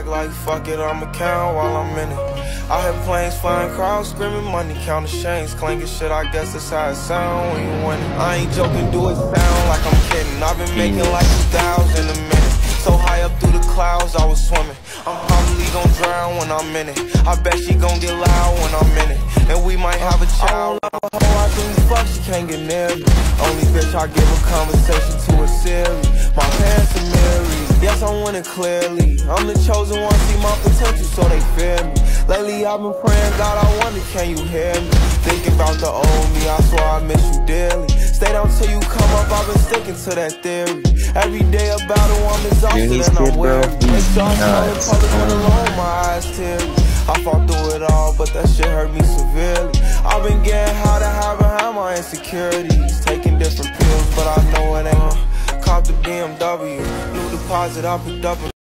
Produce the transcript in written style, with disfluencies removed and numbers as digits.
act like fuck it, I'ma count while I'm in it. I hear planes flying, crowds screaming, money counting chains, clanking shit, I guess that's how it sound when you win it. I ain't joking, do it sound like I'm kidding. I've been making like 2,000 a minute. So high up through the clouds, I was swimming. I'm probably gon' drown when I'm in it. I bet she gon' get loud when I'm in it. And we might have a child. I think fuck, she can't get near me. Only bitch I give a conversation to a Siri. My parents are married, yes I want it clearly. I'm the chosen one, see my potential so they fear me. Lately I've been praying, God I wonder can you hear me. Thinking about the old me, I swear I miss you dearly. Stay down till you come up, I've been sticking to that theory. Every day a battle, I'm exhausted and I'm weary. Exhausted, when alone, my eyes teary. I fought through it all, but that shit hurt me severely. I've been getting high to hide behind my insecurities. Taking different pills, but I know it ain't. Cop the BMW, new deposit, I picked up.